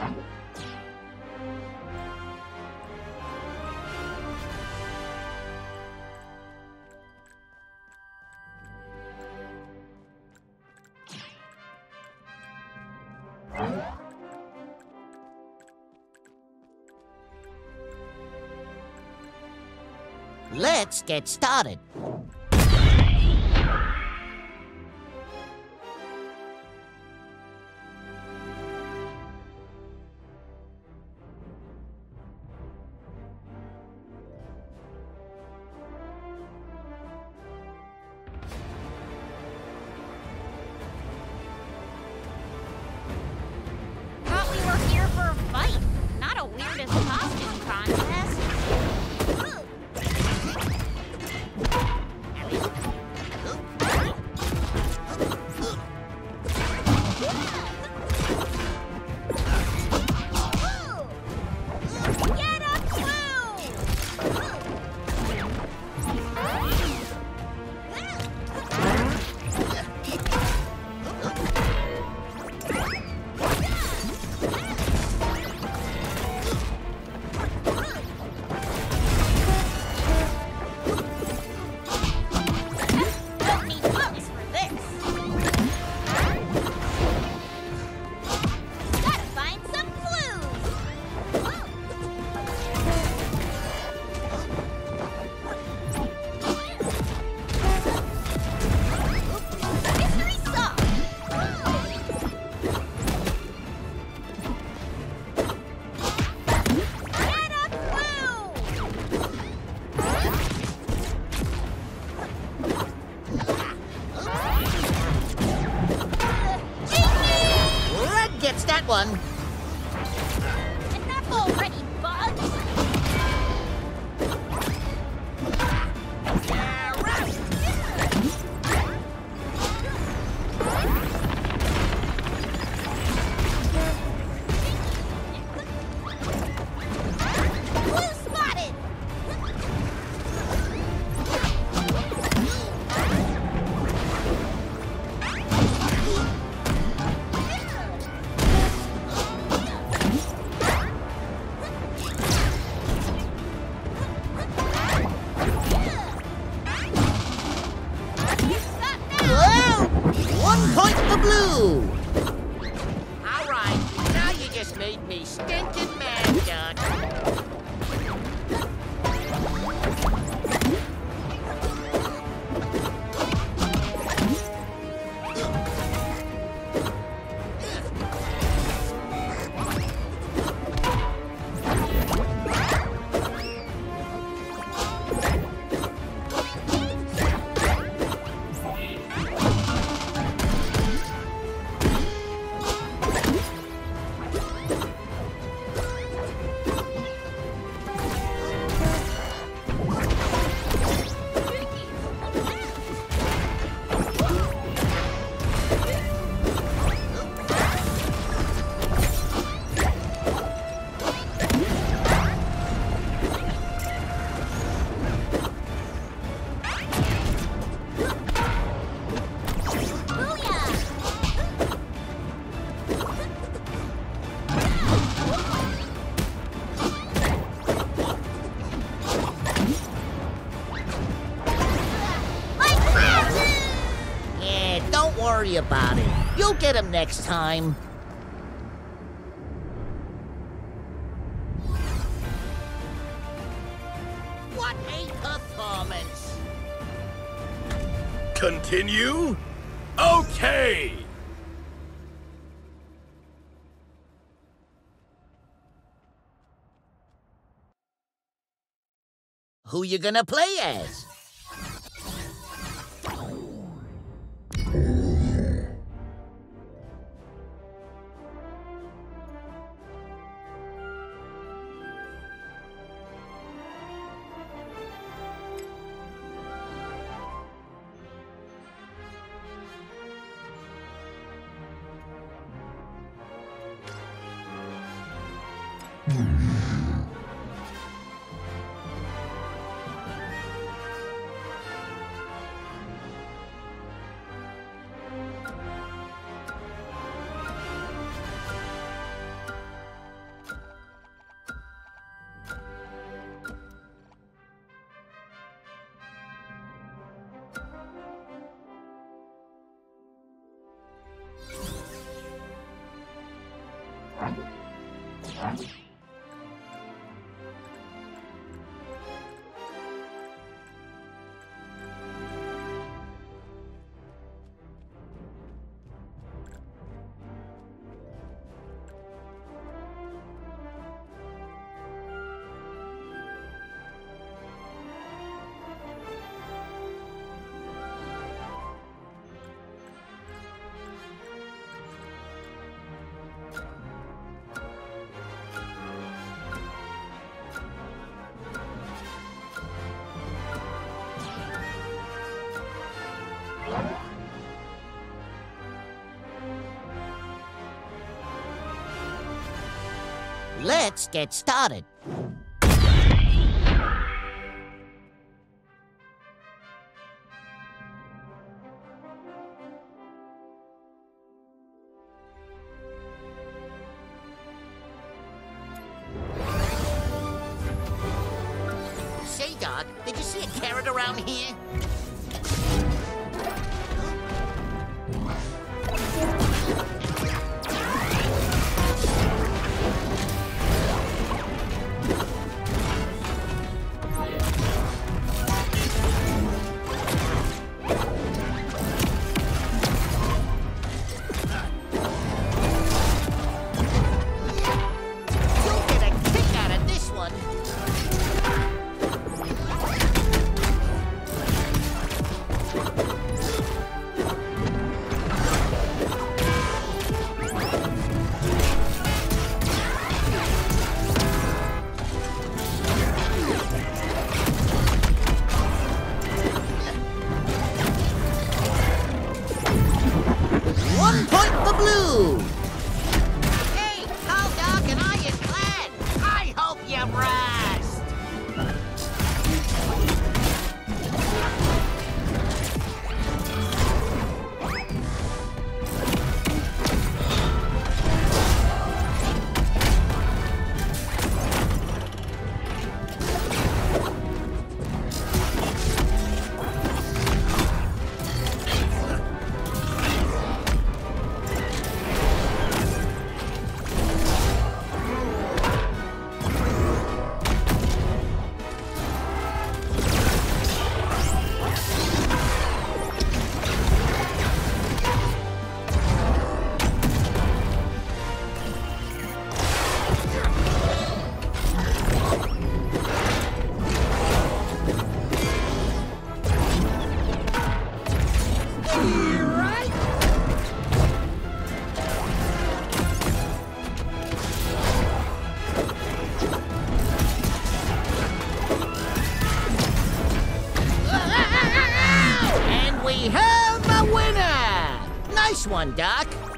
Let's get started. Thought we were here for a fight, not a weirdest costume contest. Get up, Don't need books for this. Gotta find some clues. Mystery solved. Get a clue. Red gets that one. Enough already, Bugs. Blue spotted. Whoa! 1 point for blue. All right, now you just made me stinking mad, Duck. Yeah, don't worry about it. You'll get him next time. What a performance! Continue? Okay! Who you gonna play as? Let's get started. Say, Doc, did you see a carrot around here? You'll get a kick out of this one. One point for blue. Hey, Tall Dog and Ironclad! I hope you rest! And we have a winner! Nice one, Doc.